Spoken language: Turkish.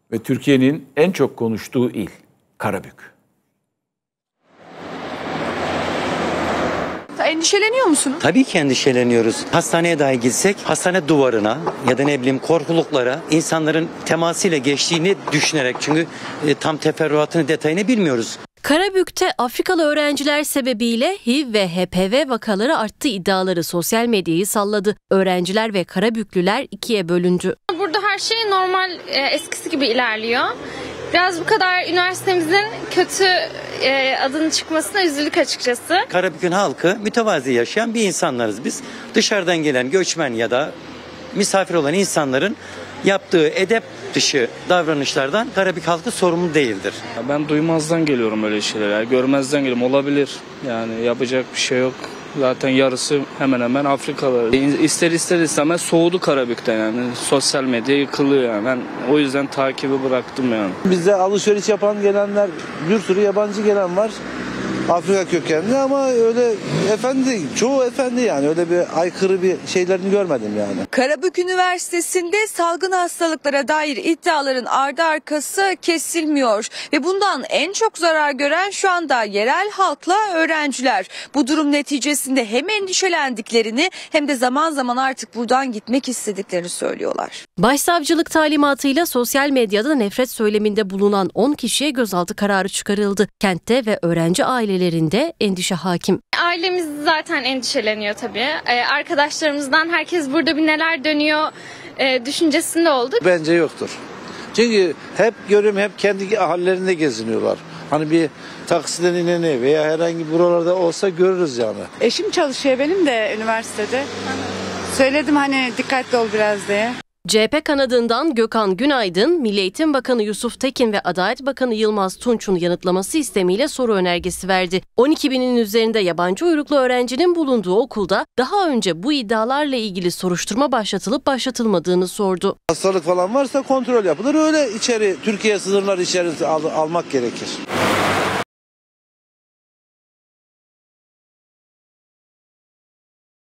Ve Türkiye'nin en çok konuştuğu il Karabük. Endişeleniyor musunuz? Tabii ki endişeleniyoruz. Hastaneye dahi gitsek hastane duvarına ya da ne bileyim korkuluklara insanların temasıyla geçtiğini düşünerek, çünkü tam teferruatını, detayını bilmiyoruz. Karabük'te Afrikalı öğrenciler sebebiyle HIV ve HPV vakaları arttı iddiaları sosyal medyayı salladı. Öğrenciler ve Karabüklüler ikiye bölündü. Burada her şey normal, eskisi gibi ilerliyor. Biraz bu kadar üniversitemizin kötü adının çıkmasına üzüldük açıkçası. Karabük'ün halkı mütevazi yaşayan bir insanlarız biz. Dışarıdan gelen göçmen ya da misafir olan insanların yaptığı edep dışı davranışlardan Karabük halkı sorumlu değildir. Ben duymazdan geliyorum öyle şeyler. Görmezden geliyorum. Olabilir. Yani yapacak bir şey yok. Zaten yarısı hemen hemen Afrikalı. İster istemez soğudu Karabük'ten yani. Sosyal medya yıkılıyor yani. Ben o yüzden takibi bıraktım yani. Bizde alışveriş yapan gelenler, bir sürü yabancı gelen var. Afrika kökenli ama öyle efendi, çoğu efendi yani, öyle bir aykırı bir şeylerini görmedim yani. Karabük Üniversitesi'nde salgın hastalıklara dair iddiaların ardı arkası kesilmiyor ve bundan en çok zarar gören şu anda yerel halkla öğrenciler. Bu durum neticesinde hem endişelendiklerini hem de zaman zaman artık buradan gitmek istediklerini söylüyorlar. Başsavcılık talimatıyla sosyal medyada nefret söyleminde bulunan 10 kişiye gözaltı kararı çıkarıldı. Kentte ve öğrenci ailelerinde endişe hakim. Ailemiz zaten endişeleniyor tabii. Arkadaşlarımızdan herkes burada bir neler dönüyor düşüncesinde olduk. Bence yoktur. Çünkü hep görüyorum, hep kendi hallerinde geziniyorlar. Hani bir taksiden ineni veya herhangi buralarda olsa görürüz yani. Eşim çalışıyor benim de üniversitede. Söyledim hani dikkatli ol biraz diye. CHP kanadından Gökhan Günaydın, Milli Eğitim Bakanı Yusuf Tekin ve Adalet Bakanı Yılmaz Tunç'un yanıtlaması istemiyle soru önergesi verdi. 12 binin üzerinde yabancı uyruklu öğrencinin bulunduğu okulda daha önce bu iddialarla ilgili soruşturma başlatılıp başlatılmadığını sordu. Hastalık falan varsa kontrol yapılır, öyle içeri, Türkiye sınırları içeri almak gerekir.